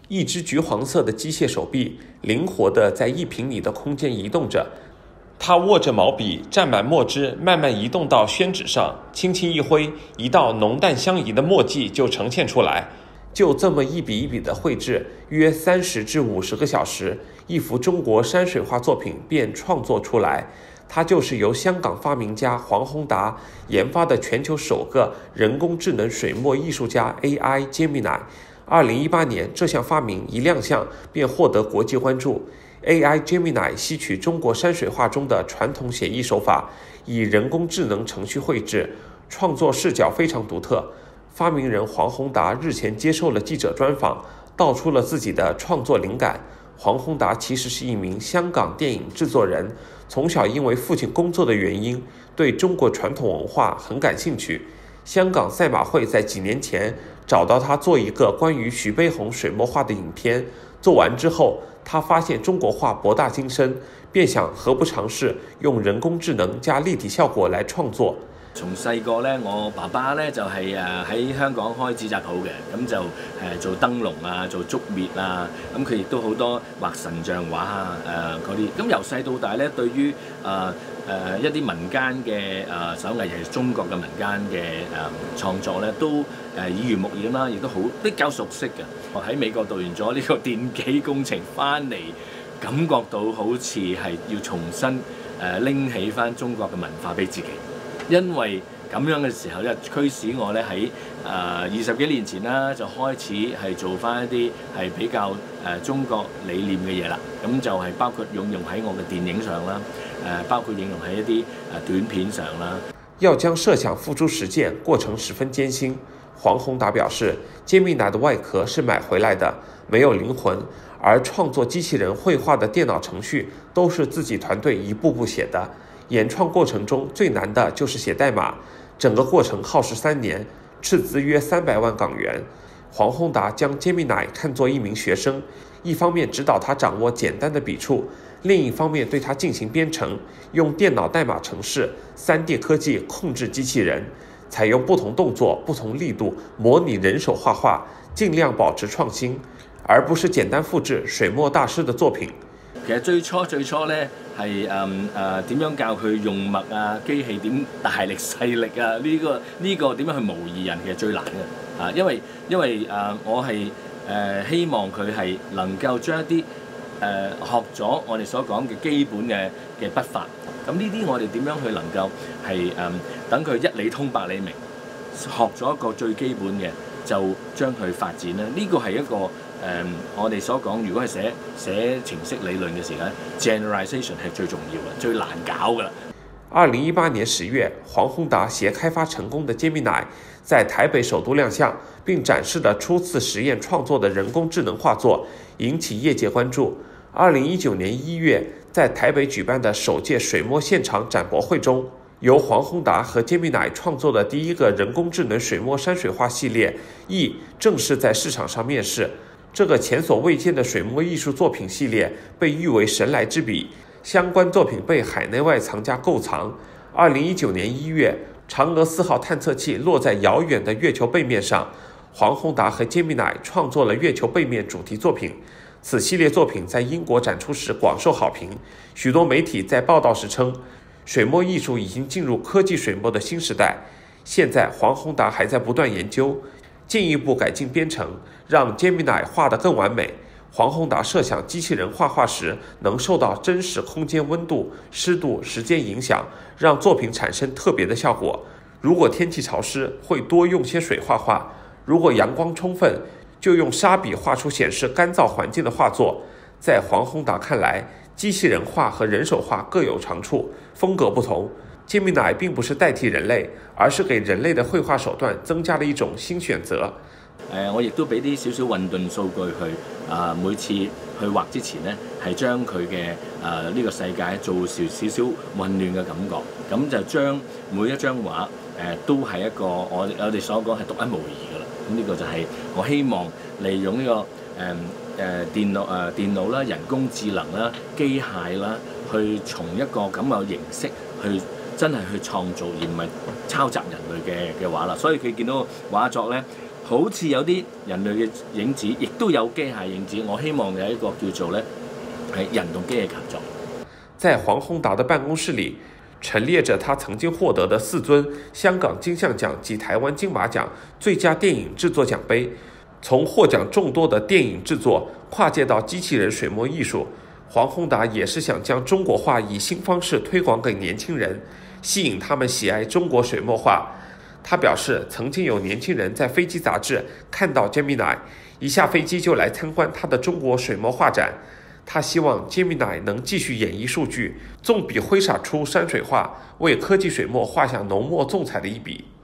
一只橘黄色的机械手臂灵活地在一平米的空间移动着。他握着毛笔，蘸满墨汁，慢慢移动到宣纸上，轻轻一挥，一道浓淡相宜的墨迹就呈现出来。就这么一笔一笔的绘制，约30至50个小时，一幅中国山水画作品便创作出来。它就是由香港发明家黄宏达研发的全球首个人工智能水墨艺术家 AI Gemini。2018年，这项发明一亮相，便获得国际关注。AI Gemini 吸取中国山水画中的传统写意手法，以人工智能程序绘制，创作视角非常独特。发明人黄宏达日前接受了记者专访，道出了自己的创作灵感。黄宏达其实是一名香港电影制作人，从小因为父亲工作的原因，对中国传统文化很感兴趣。香港赛马会在几年前找到他做一个关于徐悲鸿水墨画的影片，做完之后，他发现中国画博大精深，便想何不嘗試用人工智能加立體效果來創作。 從細個咧，我爸爸咧就係喺香港開紙紮鋪嘅，咁就做燈籠啊，做竹篾啊，咁佢亦都好多畫神像畫啊嗰啲。咁由細到大咧，對於一啲民間嘅手藝，尤其係中國嘅民間嘅創作咧，都耳濡目染啦，亦都好比較熟悉嘅。我喺美國讀完咗呢個電機工程翻嚟，感覺到好似係要重新拎起翻中國嘅文化俾自己。因為咁樣嘅時候咧，驅使我咧喺20幾年前啦，就開始係做翻一啲係比較中國理念嘅嘢啦。咁就係包括應用喺我嘅電影上啦，包括應用喺一啲短片上啦。 要將設想付諸實踐，過程十分艱辛。黃宏達表示，Gemini 的外殼是買回來的，沒有靈魂，而創作機器人繪畫的電腦程序都是自己團隊一步步寫的。演創過程中最難的就是寫代碼，整個過程耗時3年，斥資約300萬港元。黃宏達將 Gemini 看作一名學生，一方面指導他掌握簡單的筆觸，另一方面對他進行編程，用電腦代碼程式、3D 科技控制機器人，採用不同動作、不同力度模擬人手畫畫，盡量保持創新，而不是簡單複製水墨大師的作品。 其實最初咧係點樣教佢用墨啊，機器點大力細力啊？呢個點樣去模擬人其實最難嘅因為我係希望佢係能夠將一啲學咗我哋所講嘅基本嘅筆法，咁呢啲我哋點樣去能夠係等佢一理通百理明，學咗一個最基本嘅就將佢發展咧？呢個係一個我哋所講，如果係寫程式理論嘅時候 generalization 係最重要嘅，最難搞㗎啦。 2018年10月，黃宏達攜開發成功的 Gemini 在台北首都亮相，並展示了初次實驗創作的人工智能畫作，引起業界關注。2019年1月，在台北舉辦的首屆水墨現場展博會中，由黃宏達和 Gemini 創作的第一個人工智能水墨山水畫系列 E 正式在市場上面世。這個前所未見的水墨藝術作品系列被譽為神來之筆，相關作品被海內外藏家購藏。2019年1月，嫦娥4號探測器落在遙遠的月球背面上，黃宏達和 Gemini 創作了月球背面主題作品。此系列作品在英國展出時廣受好評，許多媒體在報道時稱，水墨藝術已經進入科技水墨的新時代。現在黃宏達還在不斷研究，進一步改進編程，讓 Gemini 畫得更完美。黃宏達設想機器人畫畫時能受到真實空間溫度、濕度、時間影響，讓作品產生特別的效果。如果天氣潮濕，會多用些水畫畫；如果陽光充分，就用沙筆畫出顯示乾燥環境的畫作。在黃宏達看來，機器人畫和人手畫各有長處，風格不同。Gemini 並不是代替人類，而是給人類的繪畫手段增加了一種新選擇。 我亦都俾啲少少混沌數據去每次去畫之前呢，係將佢嘅呢個世界做少少混亂嘅感覺，咁就將每一張畫都係一個我哋所講係獨一無二㗎啦。咁呢個就係我希望利用呢個電腦啦、人工智能啦、機械啦，去從一個咁嘅形式去真係去創造，而唔係抄襲人類嘅畫啦。所以佢見到畫作咧， 好似有啲人類嘅影子，亦都有機械影子。我希望有一個叫做咧係人同機器合作。 在黃宏達的辦公室裡，陳列着他曾經獲得的4尊香港金像獎及台灣金馬獎最佳電影製作獎杯。從獲獎眾多的電影製作跨界到機器人水墨藝術，黃宏達也是想將中國畫以新方式推廣給年輕人，吸引他們喜愛中國水墨畫。他表示，曾經有年輕人在飛機雜誌看到 Gemini， 一下飛機就來參觀他的中國水墨畫展。他希望 Gemini 能繼續演繹數據，縱筆揮灑出山水畫，為科技水墨畫下濃墨重彩的一筆。